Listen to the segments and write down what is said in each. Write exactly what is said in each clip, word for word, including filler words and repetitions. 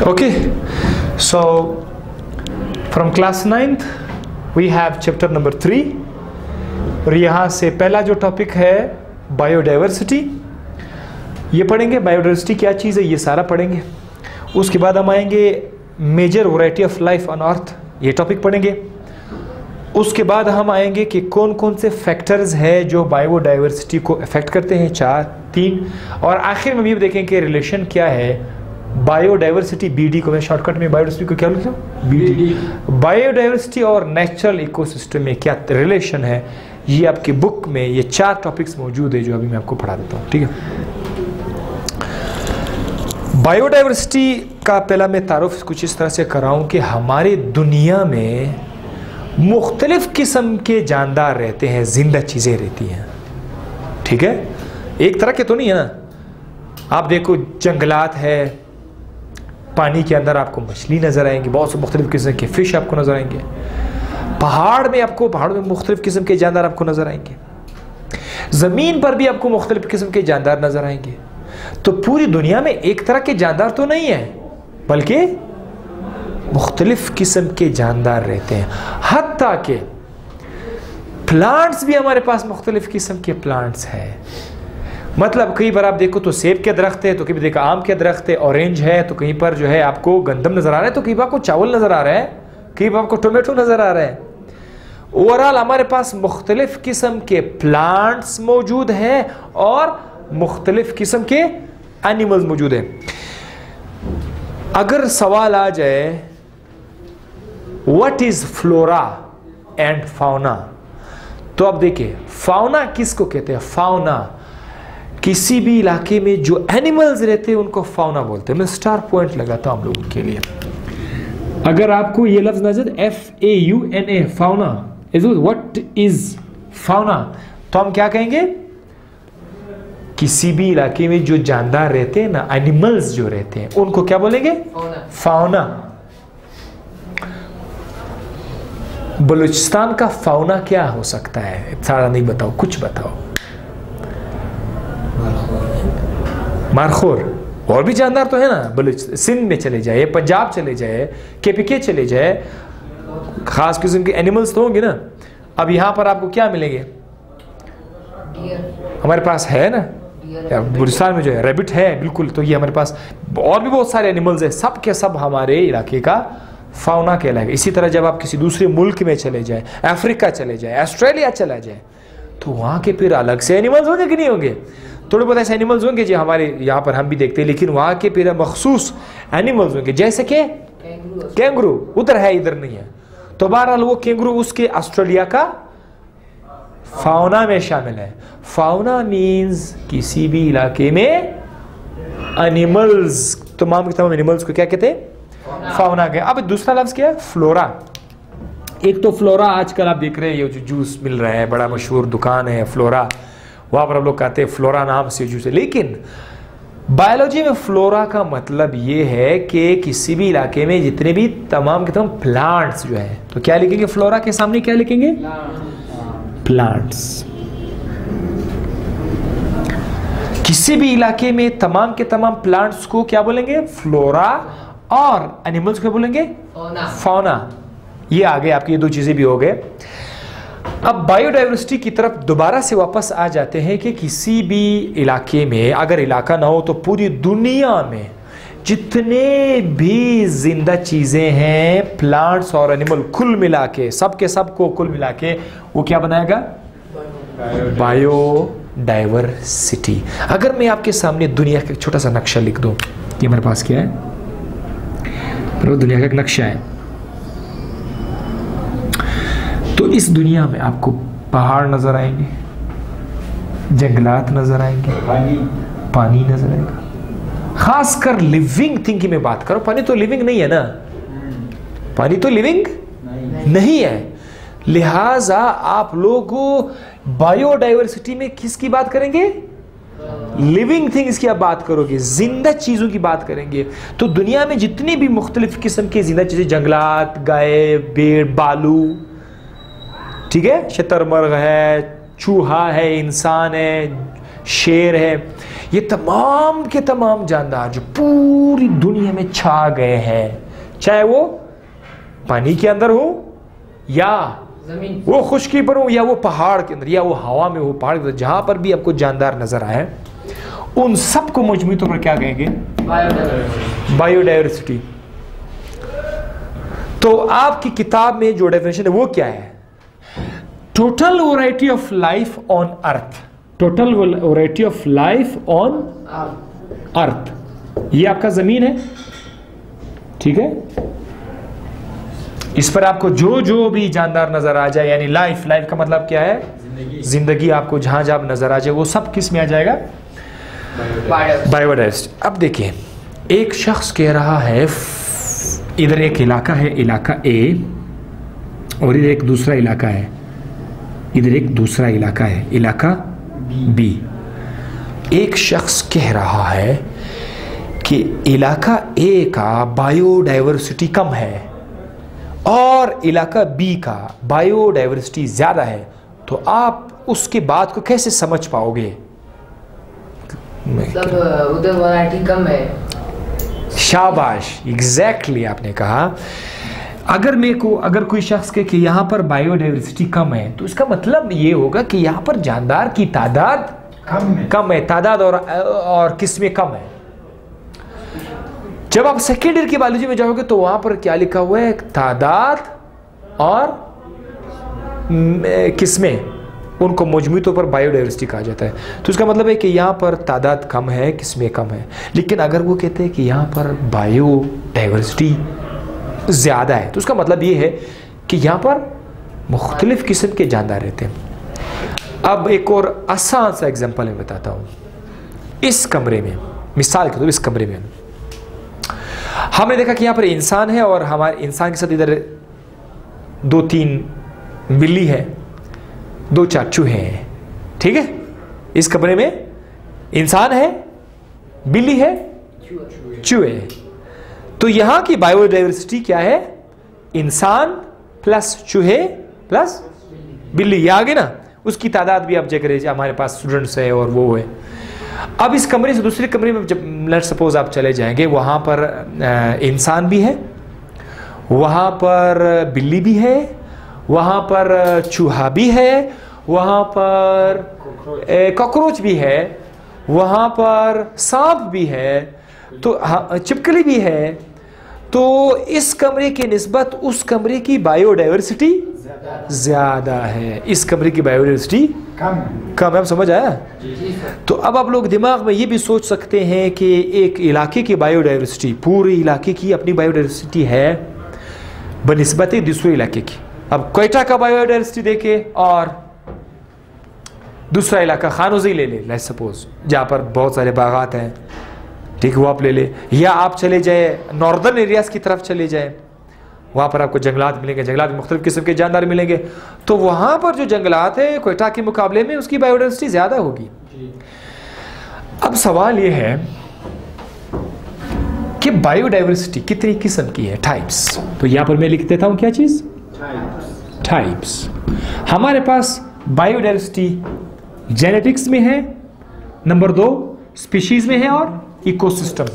Okay, so from class ninth we have chapter number three और यहाँ से पहला जो टॉपिक है बायोडाइवर्सिटी, ये पढ़ेंगे। बायोडाइवर्सिटी क्या चीज़ है ये सारा पढ़ेंगे। उसके बाद हम आएंगे major variety of life on earth, ये टॉपिक पढ़ेंगे। उसके बाद हम आएंगे कि कौन कौन से फैक्टर्स है जो बायोडाइवर्सिटी को अफेक्ट करते हैं, चार तीन। और आखिर में भी देखें कि रिलेशन क्या है बायोडाइवर्सिटी, बीडी को मैं शॉर्टकट में बायोडाइवर्सिटी को क्या लिखता हूँ, बीडी। बायोडाइवर्सिटी और नेचुरल इकोसिस्टम में क्या रिलेशन है, ये आपकी बुक में ये चार टॉपिक्स मौजूद है जो अभी मैं आपको पढ़ा देता हूँ, ठीक है। बायोडाइवर्सिटी का पहला मैं तारुफ कुछ इस तरह से कराऊँ कि हमारी दुनिया में मुख्तलिफ किस्म के जानदार रहते हैं, जिंदा चीज़ें रहती हैं, ठीक है। एक तरह के तो नहीं है ना। आप देखो जंगलात है, पानी के अंदर आपको मछली नज़र आएंगी, बहुत से मुख्तलिफ किस्म के फ़िश आपको नज़र आएंगे। पहाड़ में आपको पहाड़ों में मुख्तलिफ किस्म के जानदार आपको नज़र आएंगे। ज़मीन पर भी आपको मुख्तलिफ किस्म के जानदार नज़र आएंगे। तो पूरी दुनिया में एक तरह के जानदार तो नहीं है, बल्कि मुख्तलिफ किस्म के जानदार रहते हैं। हत्ता के प्लांट्स भी हमारे पास मुख्तलिफ किस्म के प्लांट्स हैं। मतलब कई बार आप देखो तो सेब के दरख्त है, तो कहीं देखो आम के दरख्त है, ऑरेंज है, तो कहीं पर जो है आपको गंदम नज़र आ रहा है, तो कहीं पर आपको चावल नज़र आ रहा है, कहीं पर आपको टोमेटो नज़र आ रहा है। ओवरऑल हमारे पास मुख्तलिफ किस्म के प्लांट्स मौजूद हैं और मुख्तलिफ किस्म के एनिमल्स मौजूद हैं। अगर सवाल आ जाए what is flora and fauna, तो अब देखिए फाउना किसको कहते हैं। फाउना किसी भी इलाके में जो एनिमल्स रहते हैं उनको फाउना बोलते हैं। मैं स्टार पॉइंट लगाता हूं आप लोगों के लिए। अगर आपको ये लफ्ज नजर F A U N A fauna is what is fauna, तो हम क्या कहेंगे, किसी भी इलाके में जो जानदार रहते हैं ना, एनिमल्स जो रहते हैं उनको क्या बोलेंगे, फाउना। बलूचिस्तान का फाउना क्या हो सकता है, सारा नहीं बताओ, कुछ बताओ। मारखोर, और भी जानदार तो है ना। बलूच सिंध में चले जाए, पंजाब चले जाए, केपीके चले जाए, खास किस्म के एनिमल्स तो होंगे ना। अब यहाँ पर आपको क्या मिलेंगे, हमारे पास है ना बलूचिस्तान में जो है रैबिट है, बिल्कुल। तो ये हमारे पास और भी बहुत सारे एनिमल्स हैं, सब के सब हमारे इलाके का फाउना कहलाएगा। इसी तरह जब आप किसी दूसरे मुल्क में चले जाए, अफ्रीका चले जाए, ऑस्ट्रेलिया चला जाए, तो वहाँ के फिर अलग से एनिमल्स होंगे कि नहीं होंगे। थोड़े बहुत ऐसे एनिमल्स होंगे जो हमारे यहाँ पर हम भी देखते हैं, लेकिन वहाँ के फिर मखसूस एनिमल्स होंगे, जैसे कि कैंगरू उधर है, इधर नहीं है। तो बहरहाल वो कैंगरू उसके ऑस्ट्रेलिया का फाउना में शामिल है। फाउना मीन्स किसी भी इलाके में एनिमल्स, तमाम के तमाम एनिमल्स को क्या कहते हैं, फाउना के। अब दूसरा लफ्ज क्या है, फ्लोरा। एक तो फ्लोरा आजकल आप देख रहे हैं ये जो जूस मिल रहा है, बड़ा मशहूर दुकान है फ्लोरा, वहाँ पर हम लोग कहते हैं फ्लोरा नाम से जूस है। लेकिन बायोलॉजी में फ्लोरा का मतलब ये है कि किसी भी इलाके में जितने भी तमाम के तमाम प्लांट्स जो है, तो क्या लिखेंगे फ्लोरा के सामने, क्या लिखेंगे, प्लांट्स। किसी भी इलाके में तमाम के तमाम प्लांट्स को क्या बोलेंगे, फ्लोरा, और एनिमल्स को बोलेंगे फाउना। ये आगे आपकी ये दो चीजें भी हो गए। अब बायोडाइवर्सिटी की तरफ दोबारा से वापस आ जाते हैं कि किसी भी इलाके में अगर इलाका ना हो तो पूरी दुनिया में जितने भी जिंदा चीजें हैं, प्लांट्स और एनिमल, कुल मिला के सब के सब को कुल मिला के वो क्या बनाएगा, बायोडाइवर्सिटी। अगर मैं आपके सामने दुनिया का एक छोटा सा नक्शा लिख दूं, ये मेरे पास क्या है, तो दुनिया का एक नक्शा है। तो इस दुनिया में आपको पहाड़ नजर आएंगे, जंगलात नजर आएंगे, पानी पानी नजर आएगा। खासकर लिविंग थिंग की मैं बात करूं, पानी तो लिविंग नहीं है ना, पानी तो लिविंग नहीं, नहीं है। लिहाजा आप लोग बायोडाइवर्सिटी में किसकी बात करेंगे, लिविंग थिंग्स की आप बात करोगे, जिंदा चीजों की बात करेंगे। तो दुनिया में जितनी भी मुख्तलिफ किस्म की जिंदा चीजें, जंगलात, गाय, भेड़, बालू, ठीक है, शतरमर्ग है, चूहा है, इंसान है, शेर है, ये तमाम के तमाम जानदार जो पूरी दुनिया में छा गए हैं, चाहे वो पानी के अंदर हो या जमीन, वो खुशकी पर हो या वो पहाड़ के अंदर या वो हवा में हो, पहाड़ के अंदर जहां पर भी आपको जानदार नजर आए, उन सबको मजमूई तौर पर क्या कहेंगे? बायोडाइवर्सिटी। तो आपकी किताब में जो डेफिनेशन है वो क्या है? Total variety of life on earth, total variety of life on earth. ये आपका जमीन है, ठीक है? इस पर आपको जो जो भी जानदार नजर आ जाए, यानी लाइफ, लाइफ का मतलब क्या है? जिंदगी, जिंदगी आपको जहां जहां नजर आ जाए वो सब किस में आ जाएगा? बायोडाइवर्सिटी। अब देखिए, एक शख्स कह रहा है इधर एक इलाका है, इलाका ए, और इधर एक दूसरा इलाका है, इधर एक दूसरा इलाका है, इलाका बी। एक शख्स कह रहा है कि इलाका ए का बायोडाइवर्सिटी कम है और इलाका बी का बायोडाइवर्सिटी ज्यादा है, तो आप उसके बात को कैसे समझ पाओगे? सब उधर वैरायटी कम है। शाबाश, एग्जैक्टली exactly आपने कहा। अगर मेरे को अगर कोई शख्स के कि यहाँ पर बायोडाइवर्सिटी कम है, तो इसका मतलब ये होगा कि यहाँ पर जानदार की तादाद कम है, कम है तादाद और और किस्में कम है। जब आप सेकेंड ईयर की बायोलॉजी में जाओगे तो वहां पर क्या लिखा हुआ है? तादाद और किस्में, उनको मजमूई तौर पर बायोडाइवर्सिटी कहा जाता है। तो इसका मतलब है कि यहाँ पर तादाद कम है, किस्में कम है। लेकिन अगर वो कहते हैं कि यहाँ पर बायोडाइवर्सिटी ज़्यादा है, तो उसका मतलब ये है कि यहाँ पर मुख्तलिफ किस्म के जानदार रहते हैं। अब एक और आसान सा एग्जांपल मैं बताता हूँ। इस कमरे में, मिसाल के तौर पर इस कमरे में हमने देखा कि यहाँ पर इंसान है और हमारे इंसान के साथ इधर दो तीन बिल्ली है, दो चार चूहे हैं, ठीक है? इस कमरे में इंसान है, बिल्ली है, चूहे है। तो यहां की बायोडाइवर्सिटी क्या है? इंसान प्लस चूहे प्लस बिल्ली, ये आ गए ना? उसकी तादाद भी आप चेक करें, हमारे पास स्टूडेंट्स है और वो है। अब इस कमरे से दूसरे कमरे में जब लेट्स सपोज आप चले जाएंगे, वहां पर इंसान भी है, वहां पर बिल्ली भी है, वहां पर चूहा भी है, वहां पर कॉकरोच भी है, वहां पर सांप भी है, तो छिपकली भी है। तो इस कमरे की निस्बत उस कमरे की बायोडाइवर्सिटी ज्यादा है, इस कमरे की बायोडाइवर्सिटी कम कम है। आप समझ आया? तो अब आप लोग दिमाग में ये भी सोच सकते हैं कि एक इलाके की बायोडाइवर्सिटी, पूरे इलाके की अपनी बायोडाइवर्सिटी है बनिस्बत दूसरे इलाके की। अब क्वेटा का बायोडाइवर्सिटी देखे और दूसरा इलाका खानोजी ले ले, लेट्स सपोज, जहाँ पर बहुत सारे बागात हैं, ठीक है, वो आप ले ले। या आप चले जाए नॉर्दर्न एरियाज की तरफ चले जाए, वहाँ पर आपको जंगलात मिलेंगे, जंगलात में मुख्तलिफ किस्म के जानदार मिलेंगे। तो वहाँ पर जो जंगलात है क्वेटा के मुकाबले में उसकी बायोडाइवर्सिटी ज़्यादा होगी। अब सवाल ये है कि बायोडाइवर्सिटी कितनी किस्म की है, टाइप्स। तो यहाँ पर मैं लिख देता हूँ क्या चीज़? टाइप्स। हमारे पास बायोडाइवर्सिटी जेनेटिक्स में है, नंबर दो स्पीशीज में है, और इकोसिस्टम।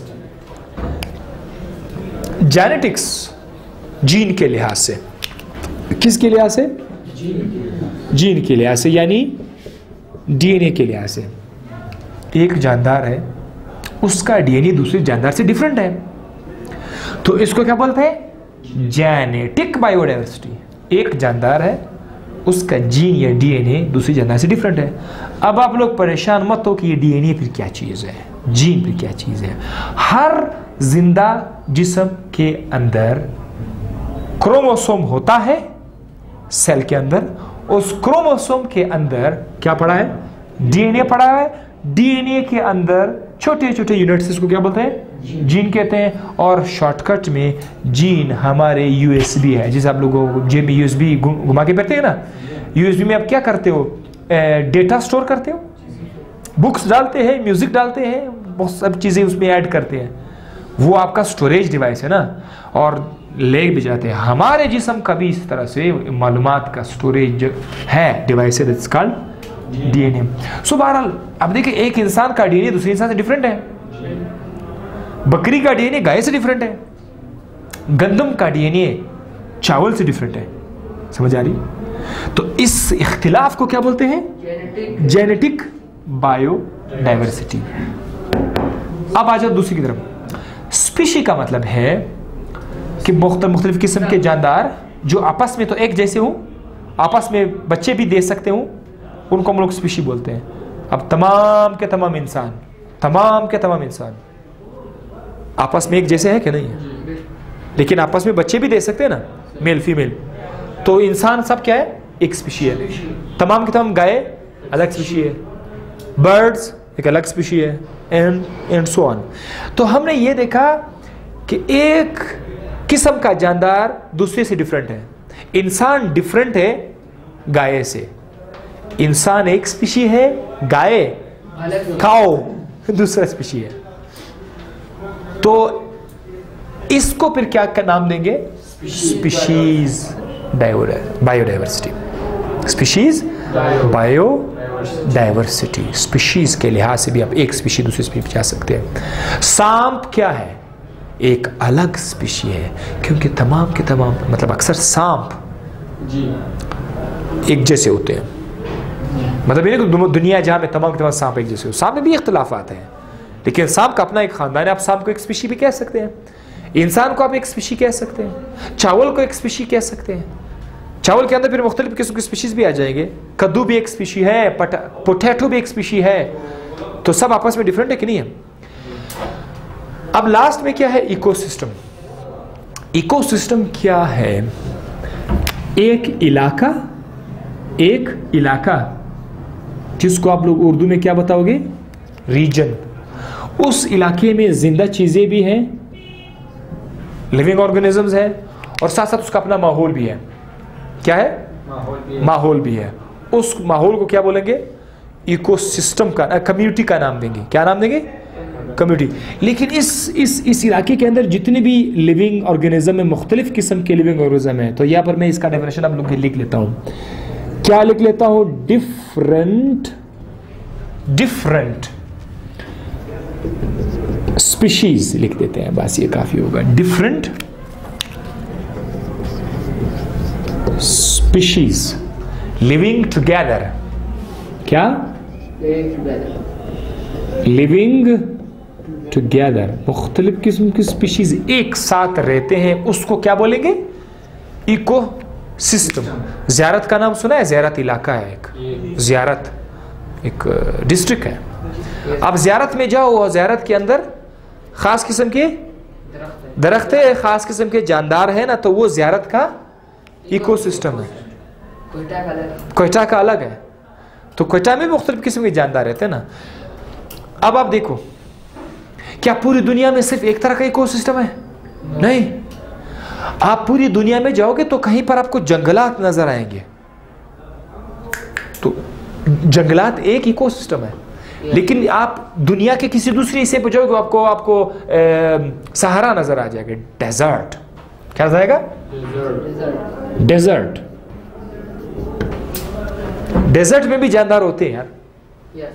जेनेटिक्स जीन के लिहाज से, किसके लिहाज से? जीन के लिहाज से, यानी डीएनए के लिहाज से। एक जानदार है, उसका डीएनए दूसरे जानदार से डिफरेंट है, तो इसको क्या बोलते हैं? Genetic biodiversity. एक जानदार है, उसका जीन या डीएनए दूसरी जानदार से डिफरेंट है। अब आप लोग परेशान मत हो कि ये डीएनए फिर क्या चीज़ है, जीन फिर क्या चीज़ है। हर जिंदा जिस्म के अंदर क्रोमोसोम होता है, सेल के अंदर। उस क्रोमोसोम के अंदर क्या पड़ा है? डीएनए पड़ा है। डीएनए के अंदर छोटे छोटे यूनिट्स, इसको क्या बोलते हैं? जीन कहते हैं। और शॉर्टकट में जीन हमारे यूएसबी है, जैसे आप लोगों जेब में यूएसबी घुमा के बैठते हैं ना, यूएसबी में आप क्या करते हो? डेटा स्टोर करते हो, बुक्स डालते हैं, म्यूजिक डालते हैं, बहुत सब चीज़ें उसमें ऐड करते हैं। वो आपका स्टोरेज डिवाइस है ना, और ले भी जाते हैं। हमारे जिस्म का भी इस तरह से मालूमात का स्टोरेज है, डिवाइस है, दैट्स कॉल्ड डीएनए। सो बहरहाल अब देखिए, एक इंसान का डीएनए दूसरे इंसान से डिफरेंट है, बकरी का डीएनए गाय से डिफरेंट है, गंदम का डीएनए चावल से डिफरेंट है। समझ आ रही? तो इस इख्तिलाफ को क्या बोलते हैं? Genetic biodiversity. अब आ जाओ दूसरी की तरफ। स्पीशी का मतलब है कि मुख्तलिफ किस्म के जानदार जो आपस में तो एक जैसे हों, आपस में बच्चे भी दे सकते हों, उनको हम लोग स्पीशी बोलते हैं। अब तमाम के तमाम इंसान तमाम के तमाम इंसान आपस में एक जैसे है कि नहीं है? लेकिन आपस में बच्चे भी दे सकते हैं ना, मेल फीमेल। तो इंसान सब क्या है? एक स्पीशी है। तमाम के तमाम गाय अलग स्पीशी है, बर्ड्स एक अलग स्पीशी है, एंड एंड सो ऑन। तो हमने ये देखा कि एक किस्म का जानदार दूसरे से डिफरेंट है। इंसान डिफरेंट है गाय से। इंसान एक स्पीशी है, गाय काऊ दूसरा स्पीशी है। तो इसको फिर क्या का नाम देंगे? Species biodiversity. Species biodiversity. Species के लिहाज से भी आप एक स्पीशी दूसरी स्पीशी जा सकते हैं। सांप क्या है? एक अलग स्पीशी है, क्योंकि तमाम के तमाम मतलब अक्सर सांप एक जैसे होते हैं। मतलब ये नहीं कि दुनिया जहां में तमाम के तमाम सांप एक जैसे हो, सांप में भी इख्तिलाफ आते हैं, लेकिन सांप का अपना एक खानदान है। आप सांप को एक स्पीशी भी कह सकते हैं, इंसान को आप एक स्पीशी कह सकते हैं, चावल को एक स्पीशी कह सकते हैं। चावल के अंदर फिर मुख्तलिफ किस्म के स्पीशीज भी आ जाएंगे। कद्दू भी एक स्पीशी है, पोटैटो भी एक स्पीशी है। तो सब आपस में डिफरेंट है कि नहीं है? अब लास्ट में क्या है? इकोसिस्टम। इकोसिस्टम क्या है? एक इलाका एक इलाका जिसको आप लोग उर्दू में क्या बताओगे? रीजन। उस इलाके में जिंदा चीजें भी हैं, लिविंग ऑर्गेनिजम्स है, और साथ साथ उसका अपना माहौल भी है। क्या है? माहौल भी है। माहौल भी है। उस माहौल को क्या बोलेंगे? इकोसिस्टम का, कम्युनिटी का नाम देंगे। क्या नाम देंगे? कम्युनिटी। लेकिन इस इस इस इलाके के अंदर जितने भी लिविंग ऑर्गेनिज्म में मुख्तलिफ किस्म के लिविंग ऑर्गेनिज्म है, तो यहाँ पर मैं इसका डेफिनेशन आप लोग लिख लेता हूँ। क्या लिख लेता हूँ? डिफरेंट डिफरेंट स्पीशीज लिख देते हैं, बस ये काफी होगा। Different species living together. क्या? Living together. मुख्तलिफ किस्म की स्पीशीज एक साथ रहते हैं, उसको क्या बोलेंगे? Eco system. ज़ियारत का नाम सुना है? ज़ियारत इलाका है एक, ज़ियारत एक डिस्ट्रिक्ट है। अब ज़ियारत में जाओ और ज़ियारत के अंदर ख़ास किस्म के दरख्त है, ख़ास किस्म के जानदार है ना, तो वो ज़ियारत का इकोसिस्टम है। कोयटा का अलग है। तो कोयटा में मुख्तलिफ किस्म के जानदार रहते हैं ना। अब आप देखो, क्या पूरी दुनिया में सिर्फ एक तरह का इकोसिस्टम है? नहीं। आप पूरी दुनिया में जाओगे तो कहीं पर आपको जंगलात नजर आएंगे। तो जंगलात एक इकोसिस्टम है, लेकिन आप दुनिया के किसी दूसरे हिस्से पर जाओगे आपको आपको सहारा नजर आ जाएगा, डेजर्ट। क्या जाएगा? डेजर्ट। डेजर्ट में भी जानदार होते हैं यार,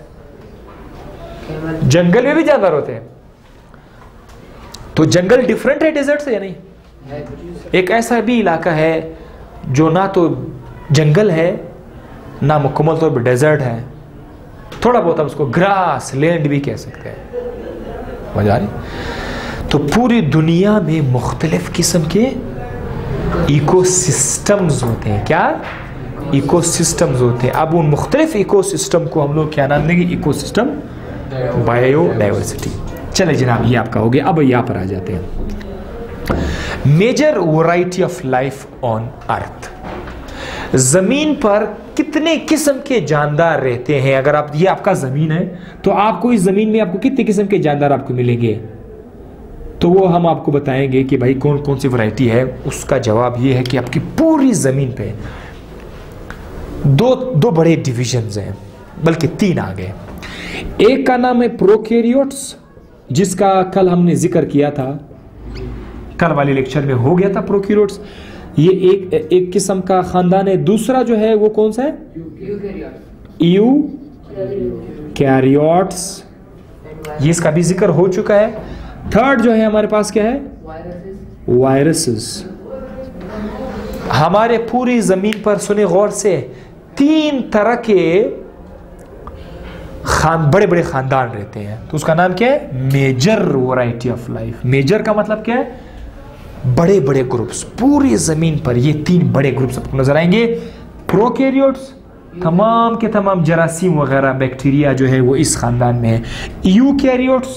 जंगल में भी जानदार होते हैं। तो जंगल डिफरेंट है डेजर्ट से या नहीं? एक ऐसा भी इलाका है जो ना तो जंगल है ना मुकम्मल तौर पर डेजर्ट है, थोड़ा बहुत आप उसको ग्रास लैंड भी कह सकते हैं। मजा आ रही? तो पूरी दुनिया में मुख्तलिफ किस्म के इकोसिस्टम्स होते हैं। क्या? इकोसिस्टम्स होते हैं। अब उन मुख्तलिफ इकोसिस्टम को हम लोग क्या नाम देंगे? Ecosystem biodiversity. चले जनाब, ये आपका हो गया। अब यहाँ पर आ जाते हैं। Major variety of life on earth. जमीन पर कितने किस्म के जानदार रहते हैं? अगर आप, ये आपका जमीन है, तो आपको इस जमीन में आपको कितने किस्म के जानदार आपको मिलेंगे? तो वो हम आपको बताएंगे कि भाई कौन कौन सी वैरायटी है। उसका जवाब ये है कि आपकी पूरी जमीन पे दो दो बड़े डिविजन्स हैं, बल्कि तीन आ गए। एक का नाम है प्रोकैरियोट्स, जिसका कल हमने जिक्र किया था, कल वाले लेक्चर में हो गया था प्रोकैरियोट्स। ये एक एक किस्म का खानदान है। दूसरा जो है वो कौन सा है? यू कैरियोट्स, ये इसका भी जिक्र हो चुका है। थर्ड जो है हमारे पास क्या है, वायरसेस। हमारे पूरी जमीन पर सुने गौर से, तीन तरह के खान बड़े बड़े खानदान रहते हैं, तो उसका नाम क्या है, major variety of life. Major का मतलब क्या है, बड़े बड़े ग्रुप्स। पूरी जमीन पर ये तीन बड़े ग्रुप्स आपको नजर आएंगे। प्रोकैरियोट्स, तमाम के तमाम जरासीम वगैरह बैक्टीरिया जो है वो इस खानदान में है। यूकैरियोट्स,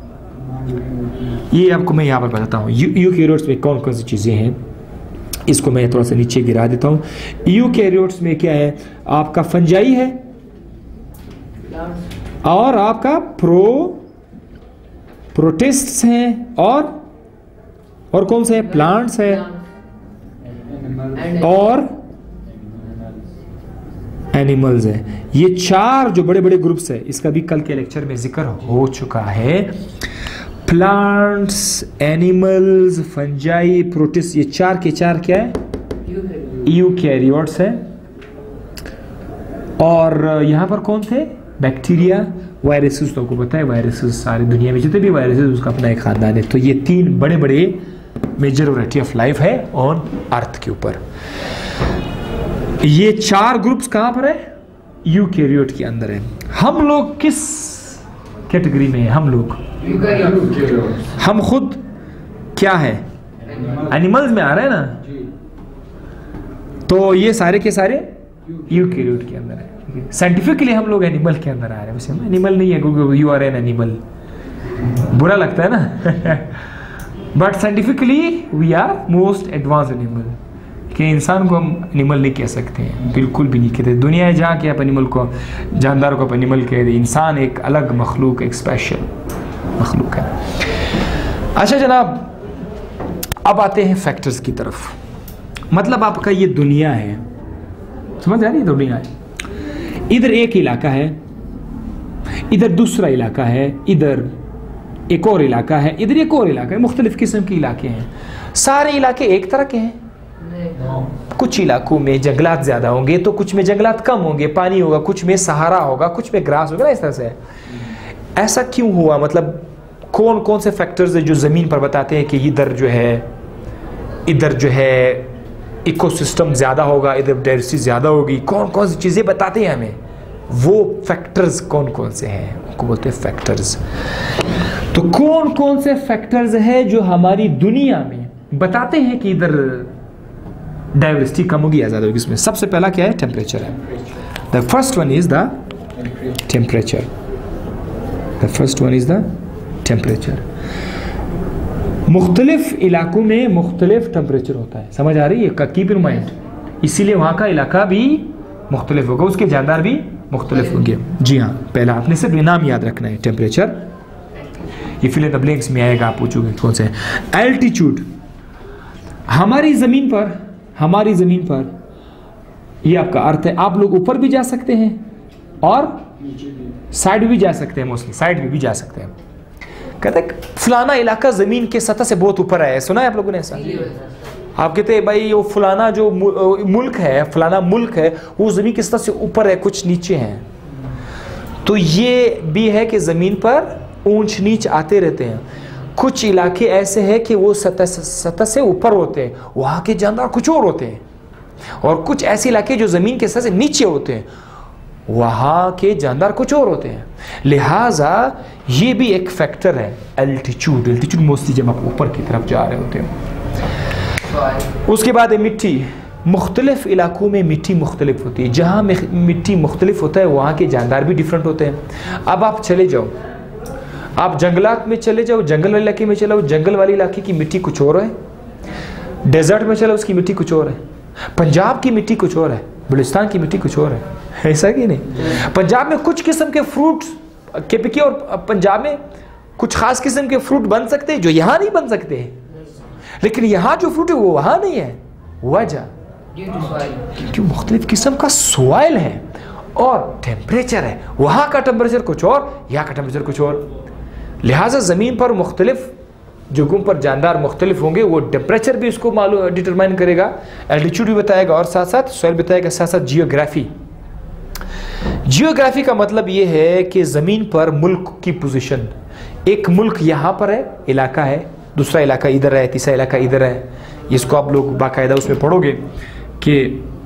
ये आपको मैं यहाँ पर बताता हूँ यूकैरियोट्स में कौन कौन सी चीज़ें हैं। इसको मैं थोड़ा सा नीचे गिरा देता हूँ। यूकैरियोट्स में क्या है, आपका फंजाई है और आपका प्रो प्रोटिस्ट्स हैं और और कौन से हैं, प्लांट्स हैं और एनिमल्स हैं। ये चार जो बड़े बड़े ग्रुप्स हैं, इसका भी कल के लेक्चर में जिक्र हो चुका है। प्लांट्स, एनिमल्स, फंजाई, प्रोटिस्ट, ये चार के चार क्या है, यूकैरियोट्स है। और यहां पर कौन थे, बैक्टीरिया, वायरसेस। तो आपको पता है वायरसेस सारी दुनिया में जितने भी वायरसेस उसका अपना एक खानदान है। तो ये तीन बड़े बड़े मेजर वैरायटी ऑफ लाइफ है ऑन अर्थ के ऊपर। ये चार ग्रुप्स कहां पर है, यूकैरियोट के अंदर है। हम लोग किस कैटेगरी में है, हम लोग हम खुद क्या है, एनिमल्स में आ रहे हैं ना। तो ये सारे के सारे यूकैरियोट के अंदर है। साइंटिफिकली हम लोग एनिमल के अंदर आ रहे हैं, वैसे हम एनिमल नहीं है क्योंकि यू आर एन एनिमल, बुरा लगता है ना। But scientifically we are most advance animal. कि इंसान को हम एनिमल नहीं कह सकते हैं, बिल्कुल भी नहीं कहते। दुनिया है जहाँ के आप एनिमल को, जानदार को आप एनिमल कह दे, इंसान एक अलग मखलूक, एक स्पेशल मखलूक है। अच्छा जनाब, अब आते हैं फैक्टर्स की तरफ। मतलब आपका ये दुनिया है, समझ आ रही है, दुनिया है। इधर एक इलाका है, इधर दूसरा इलाका है, इधर एक और इलाका है, इधर एक और इलाका है। मुख्तलिफ किस्म के इलाके हैं। सारे इलाके एक तरह के हैं। कुछ इलाकों में जंगलात ज्यादा होंगे तो कुछ में जंगलात कम होंगे, पानी होगा, कुछ में सहारा होगा, कुछ में ग्रास होगा ना, इस तरह से। ऐसा क्यों हुआ, मतलब कौन कौन से फैक्टर्स है जो जमीन पर बताते हैं कि इधर जो है इधर जो है इकोसिस्टम ज्यादा होगा, इधर डाइवर्सिटी ज्यादा होगी, कौन कौन सी चीजें बताते हैं हमें, वो फैक्टर्स कौन कौन से हैं, उनको बोलते हैं फैक्टर्स। तो कौन कौन से फैक्टर्स हैं जो हमारी दुनिया में बताते हैं कि इधर डाइवर्सिटी कम होगी या ज्यादा होगी। इसमें सबसे पहला क्या है, टेम्परेचर है। The first one is the temperature. The first one is the temperature. मुख्तलिफ इलाकों में मुख्तलिफ टेम्परेचर होता है, समझ आ रही है, कीप इन माइंड। इसीलिए वहां का इलाका भी मुख्तलिफ होगा, उसके जानदार भी मुख्तलिफ होंगे। जी हाँ, पहला आपने सिर्फ नाम याद रखना है, टेम्परेचर। ये फिल इन द ब्लैंक्स में आएगा, आप पूछोगे कौन से। एल्टीट्यूड, हमारी जमीन पर हमारी जमीन पर ये आपका अर्थ है, आप लोग ऊपर भी जा सकते हैं और साइड भी जा सकते हैं, मोस्टली साइड में भी जा सकते हैं। कहते हैं फलाना इलाका जमीन के सतह से बहुत ऊपर है, सुना है आप लोगों ने ऐसा? आप कहते हैं भाई वो फलाना जो मुल्क है, फलाना मुल्क है, वो जमीन की सतह से ऊपर है, कुछ नीचे हैं। तो ये भी है कि जमीन पर ऊंच नीच आते रहते हैं। कुछ इलाके ऐसे हैं कि वो सतह सतह से ऊपर होते हैं, वहाँ के जानदार कुछ और होते हैं। और कुछ ऐसे इलाके जो ज़मीन के सतह से नीचे होते हैं, वहाँ के जानदार कुछ और होते हैं। लिहाजा ये भी एक फैक्टर है, एल्टीट्यूड। एल्टीट्यूड मोस्टली जब आप ऊपर की तरफ जा रहे होते हैं। उसके बाद है मिट्टी। मुख्तलिफ इलाकों में मिट्टी मुख्तलिफ होती है। जहाँ मिट्टी मुख्तलिफ होता है वहाँ के जानदार भी डिफरेंट होते हैं। अब आप चले जाओ, आप जंगलात में चले जाओ, जंगल वाले इलाके में चले जाओ, जंगल वाले इलाके की मिट्टी कुछ और है। डेजर्ट में चलो, उसकी मिट्टी कुछ और है। पंजाब की मिट्टी कुछ और है, बलूचिस्तान की मिट्टी कुछ और है, ऐसा कि नहीं? पंजाब में कुछ किस्म के फ्रूट्स के पिके, और पंजाब में कुछ खास किस्म के फ्रूट बन सकते हैं जो यहाँ नहीं बन सकते हैं। लेकिन यहाँ जो फ्रूट है वो वहाँ नहीं है। वजह क्योंकि मुख्तलिफ किस्म का सॉइल है और टेम्परेचर है। वहाँ का टेम्परेचर कुछ और, यहाँ का टेम्परेचर कुछ और। लिहाजा ज़मीन पर मुख्तलिफ जगहों पर जानदार मुख्तलिफ होंगे। वो टेम्परेचर भी उसको मालूम डिटरमाइन करेगा, एल्टीट्यूड भी बताएगा और साथ साथ सॉइल बताएगा, साथ साथ जियोग्राफी। जियोग्राफी का मतलब ये है कि ज़मीन पर मुल्क की पोजीशन, एक मुल्क यहाँ पर है, इलाका है, दूसरा इलाका इधर है, तीसरा इलाका इधर है। इसको आप लोग बाकायदा उसमें पढ़ोगे कि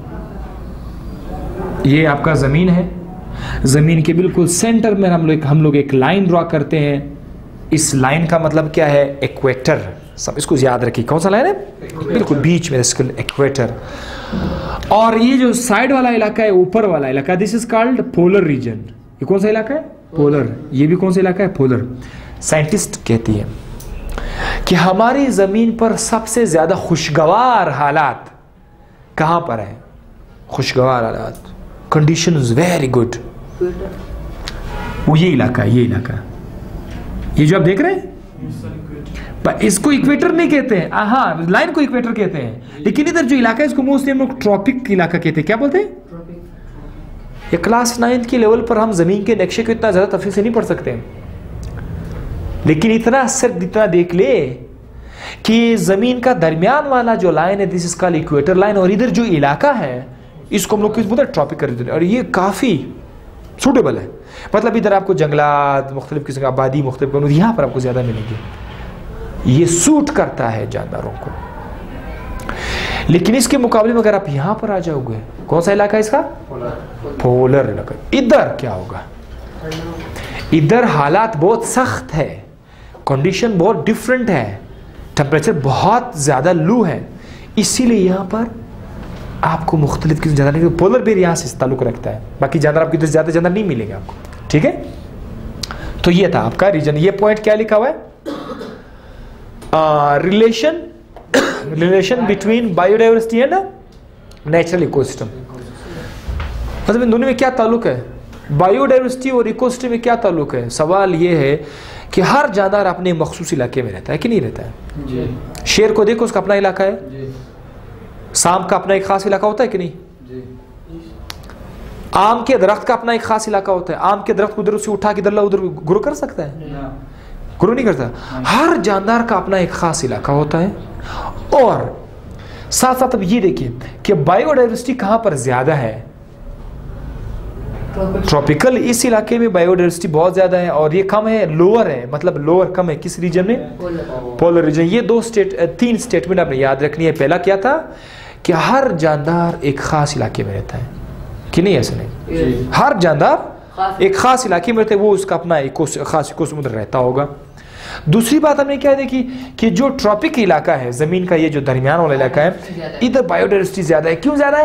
ये आपका ज़मीन है, ज़मीन के बिल्कुल सेंटर में हम लोग हम लोग एक लाइन ड्रॉ करते हैं। इस लाइन का मतलब क्या है? इक्वेटर। सब इसको याद रखिए, कौन सा लाइन है? बिल्कुल बीच में, इसको इक्वेटर। और ये जो साइड वाला इलाका है, ऊपर वाला इलाका, this is called polar region. ये कौन सा इलाका है? पोलर। ये भी कौन सा इलाका है? पोलर। साइंटिस्ट कहती है कि हमारी ज़मीन पर सबसे ज़्यादा खुशगवार हालात कहाँ पर है? खुशगवार हालात, कंडीशन इज वेरी गुड, वो ये इलाका है, ये इलाका, ये जो आप देख रहे हैं, पर इसको इक्वेटर नहीं कहते हैं, हाँ लाइन को इक्वेटर कहते हैं, लेकिन इधर जो इलाका है इसको मोस्टली हम लोग ट्रॉपिक इलाका कहते हैं। क्या बोलते हैं? ये क्लास नाइन्थ के लेवल पर हम जमीन के नक्शे को इतना ज्यादा तफसील से नहीं पढ़ सकते, लेकिन इतना सिर्फ इतना देख ले कि जमीन का दरमियान वाला जो लाइन है, this is called equator line, और इधर जो इलाका है इसको हम लोग किस बोलते हैं? Tropical region. और ये काफी सूटेबल है, मतलब इधर आपको जंगलात, मुख्तलिफ किस्म की आबादी, मुख्तलिफ यहाँ पर आपको ज्यादा मिलेगी, ये सूट करता है जानदारों को। लेकिन इसके मुकाबले में अगर आप यहां पर आ जाओगे, कौन सा इलाका है इसका? पोलर इलाका। इधर क्या होगा? इधर हालात बहुत सख्त है, कंडीशन बहुत डिफरेंट है, टेम्परेचर बहुत ज्यादा लू है, इसीलिए यहां पर आपको मुख्तलिफ किस्म ज्यादा नहीं। पोलर बेर यहां से ताल्लुक रखता है, बाकी जानदार आपको इधर ज्यादा जानदार नहीं मिलेंगे आपको। ठीक है, तो ये था आपका रीजन। ये पॉइंट क्या लिखा हुआ है? Relation relation between biodiversity and natural ecosystem. मतलब इन दोनों में क्या ताल्लुक है? बायोडाइवर्सिटी और इकोसिस्टम में क्या ताल्लुक है? सवाल ये है कि हर जानदार अपने मखसूस इलाके में रहता है कि नहीं रहता है? जी। शेर को देखो, उसका अपना इलाका है। जी। सांप का अपना एक खास इलाका होता है कि नहीं? जी। आम के दरख्त का अपना एक खास इलाका होता है। आम के दरख्त उधर से उठा के इधर उधर ग्रो कर सकता है? ग्रो नहीं करता। हर जानदार का अपना एक खास इलाका होता है। और साथ साथ अब ये देखिए कि बायोडाइवर्सिटी कहां पर ज्यादा है? ट्रॉपिकल, इस इलाके में बायोडाइवर्सिटी बहुत ज्यादा है, और ये कम है, लोअर है, मतलब लोअर कम है किस रीजन में? Polar region. ये दो स्टेट तीन स्टेटमेंट आपने याद रखनी है। पहला क्या था कि हर जानदार एक खास इलाके में रहता है कि नहीं? ऐसा नहीं, हर जानदार एक खास इलाके में रहता है, वो उसका अपना एक खास इकोसिस्टम रहता होगा। दूसरी बात हमने क्या देखी कि जो ट्रॉपिक इलाका है, जमीन का ये जो दरमियान वाला इलाका है, इधर बायोडाइवर्सिटी ज्यादा है। क्यों ज्यादा है?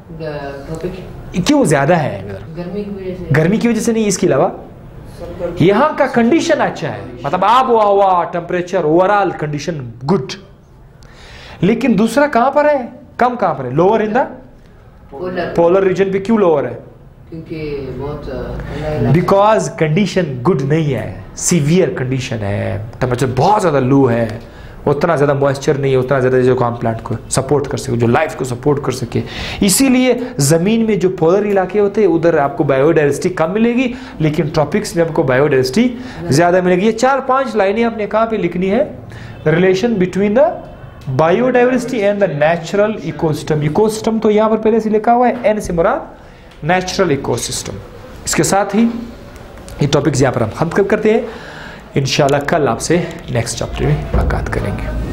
क्यों ज्यादा है? गर्मी की वजह से। गर्मी की वजह से नहीं, इसके अलावा यहाँ का कंडीशन अच्छा है, मतलब आब हवा, टेम्परेचर, ओवरऑल कंडीशन गुड। लेकिन दूसरा कहां पर है? कम कहां पर है? Lower in the polar region पे। क्यों लोअर है? क्योंकि बहुत बिकॉज कंडीशन गुड नहीं है, सीवियर कंडीशन है, टेम्परेचर बहुत ज़्यादा लो है, उतना ज़्यादा मॉइस्चर नहीं है, उतना ज़्यादा जो काम प्लांट को सपोर्ट कर सके, जो लाइफ को सपोर्ट कर सके। इसीलिए ज़मीन में जो पोलर इलाके होते हैं उधर आपको बायोडाइवर्सिटी कम मिलेगी, लेकिन ट्रॉपिक्स में आपको बायोडाइवर्सिटी ज़्यादा मिलेगी। ये चार पांच लाइनें आपने कहाँ पे लिखनी है? Relation between the biodiversity and the natural ecosystem. Ecosystem तो यहाँ पर पहले से लिखा हुआ है, एन से मुराद नेचुरल इकोसिस्टम। इसके साथ ही ये टॉपिक्स यहाँ पर हम खत्म करते हैं। इंशाल्लाह कल आपसे नेक्स्ट चैप्टर में मुलाकात करेंगे।